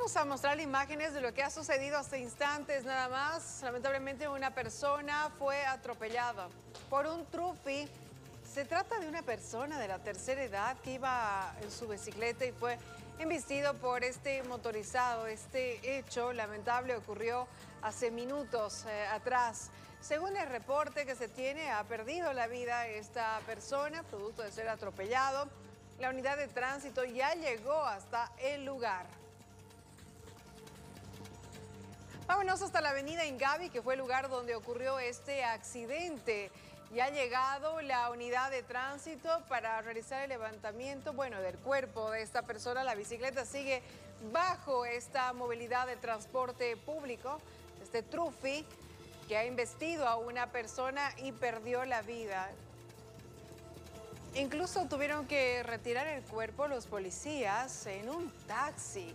Vamos a mostrar imágenes de lo que ha sucedido hace instantes nada más. Lamentablemente una persona fue atropellada por un trufi. Se trata de una persona de la tercera edad que iba en su bicicleta y fue embestido por este motorizado. Este hecho lamentable ocurrió hace minutos atrás. Según el reporte que se tiene, ha perdido la vida esta persona producto de ser atropellado. La unidad de tránsito ya llegó hasta el lugar. Vámonos hasta la avenida Ingavi, que fue el lugar donde ocurrió este accidente. Ya ha llegado la unidad de tránsito para realizar el levantamiento, del cuerpo de esta persona. La bicicleta sigue bajo esta movilidad de transporte público, este trufi, que ha embestido a una persona y perdió la vida. Incluso tuvieron que retirar el cuerpo los policías en un taxi.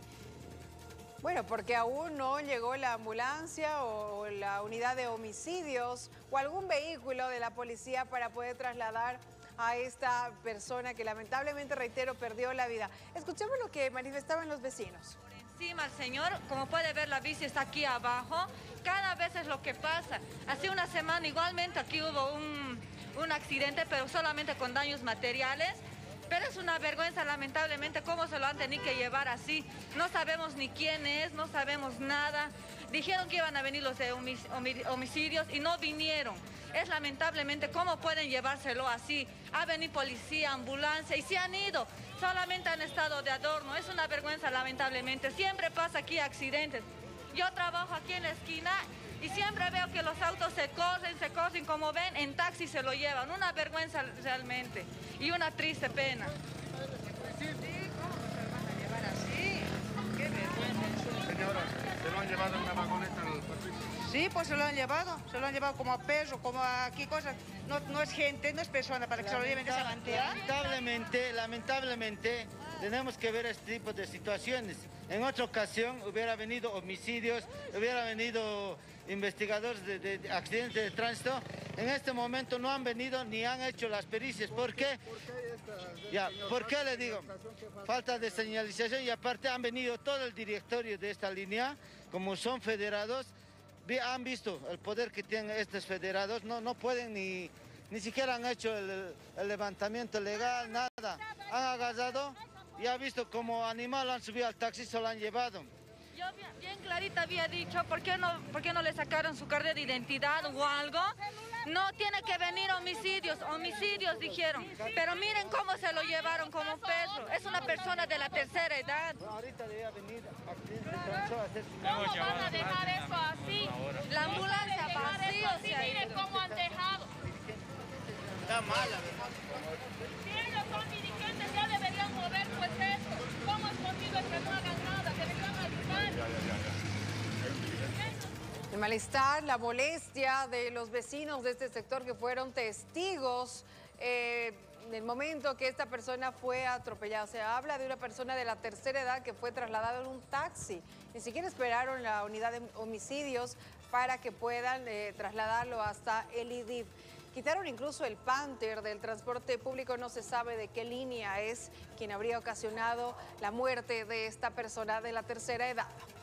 Porque aún no llegó la ambulancia o la unidad de homicidios o algún vehículo de la policía para poder trasladar a esta persona que lamentablemente, reitero, perdió la vida. Escuchemos lo que manifestaban los vecinos. Por encima el señor, como puede ver, la bici está aquí abajo. Cada vez es lo que pasa. Hace una semana igualmente aquí hubo un accidente, pero solamente con daños materiales. Pero es una vergüenza, lamentablemente, cómo se lo han tenido que llevar así. No sabemos ni quién es, no sabemos nada. Dijeron que iban a venir los de homicidios y no vinieron. Es lamentablemente cómo pueden llevárselo así. Ha venido policía, ambulancia y se han ido. Solamente han estado de adorno. Es una vergüenza, lamentablemente. Siempre pasa aquí accidentes. Yo trabajo aquí en la esquina y siempre veo que los autos se corren, como ven, en taxi se lo llevan. Una vergüenza realmente y una triste pena. Sí, ¿cómo se lo van a llevar así? Qué vergüenza. Señora, ¿se lo han llevado en una vagoneta al pasillo? Sí, pues se lo han llevado como a perro, como aquí cosas. No es gente, no es persona para que se lo lleven de esa manera. Lamentablemente, tenemos que ver este tipo de situaciones. En otra ocasión hubiera venido homicidios, hubiera venido investigadores de accidentes de tránsito. En este momento no han venido ni han hecho las pericias. ¿Por qué? ¿Por qué le digo? Falta de señalización y aparte han venido todo el directorio de esta línea, como son federados. Han visto el poder que tienen estos federados, no pueden ni siquiera han hecho el levantamiento legal, nada. Han agarrado y ha visto como animal, han subido al taxi y se lo han llevado. Yo bien clarita había dicho, ¿por qué no le sacaron su carnet de identidad o algo? No tiene que venir homicidios dijeron. Pero miren cómo se lo llevaron como perro. Es una persona de la tercera edad. Ahorita debía venir accidente de tránsito a hacer su... ¿Cómo van a dejar eso así? La ambulancia vacía se ha Miren ido. cómo han dejado. Está mala, Si ellos son dirigentes ya deberían mover pues esto. ¿Cómo es posible que no hagan nada? Deberían ayudar. El malestar, la molestia de los vecinos de este sector que fueron testigos en el momento que esta persona fue atropellada. Se habla de una persona de la tercera edad que fue trasladada en un taxi. Ni siquiera esperaron la unidad de homicidios para que puedan trasladarlo hasta el IDIF. Quitaron incluso el Panther del transporte público. No se sabe de qué línea es quien habría ocasionado la muerte de esta persona de la tercera edad.